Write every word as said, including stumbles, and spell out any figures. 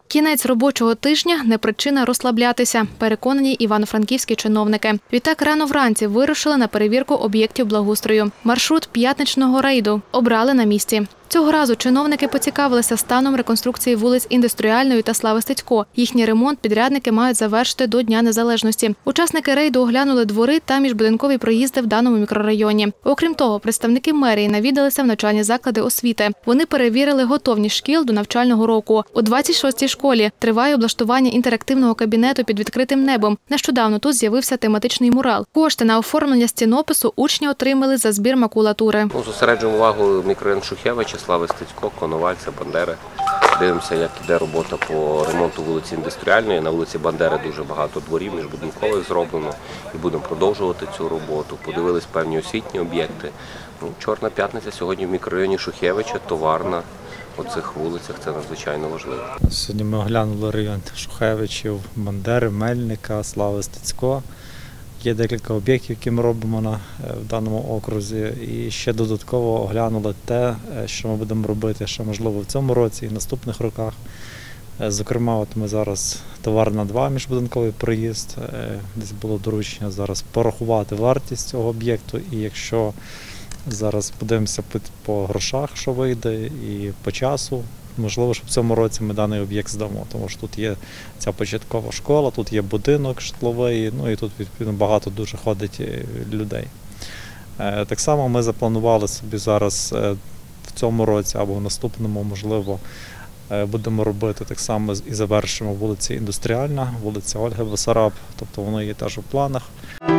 Кінець робочого тижня – не причина розслаблятися, переконані івано-франківські чиновники. Відтак рано вранці вирушили на перевірку об'єктів благоустрою. Маршрут п'ятничного рейду обрали на місці. Цього разу чиновники поцікавилися станом реконструкції вулиць Індустріальної та Слави Стецько. Їхній ремонт підрядники мають завершити до Дня Незалежності. Учасники рейду оглянули двори та міжбудинкові проїзди в даному мікрорайоні. Окрім того, представники мерії навідалися в навчальні заклади освіти. Вони перевірили готовність шкіл до навчального року. У двадцять шостій школі триває облаштування інтерактивного кабінету під відкритим небом. Нещодавно тут з'явився тематичний мурал. Кошти на оформлення стінопису учні отримали за збір макулатури. Ну, зосереджуємо увагу мікрорайон Шухевича, Слави Стецько, Коновальця, Бандери. Дивимося, як іде робота по ремонту вулиці Індустріальної. На вулиці Бандери дуже багато дворів міжбудинкових зроблено і будемо продовжувати цю роботу. Подивились певні освітні об'єкти. Ну, Чорна п'ятниця сьогодні в мікрорайоні Шухевича, Товарна. У цих вулицях це надзвичайно важливо. Сьогодні ми оглянули район Шухевичів, Бандери, Мельника, Слави Стецько. Є декілька об'єктів, які ми робимо на, в даному окрузі. І ще додатково оглянули те, що ми будемо робити, ще можливо в цьому році і в наступних роках. Зокрема, от ми зараз Товарна два міжбудинковий проїзд. Десь було доручення зараз порахувати вартість цього об'єкту. І якщо зараз подивимося по грошах, що вийде, і по часу, можливо, що в цьому році ми даний об'єкт здамо, тому що тут є ця початкова школа, тут є будинок житловий, ну і тут відповідно багато дуже ходить людей. Так само ми запланували собі зараз в цьому році або в наступному, можливо, будемо робити так само і завершимо вулиця Індустріальна, вулиця Ольги Басараб, тобто воно є теж у планах.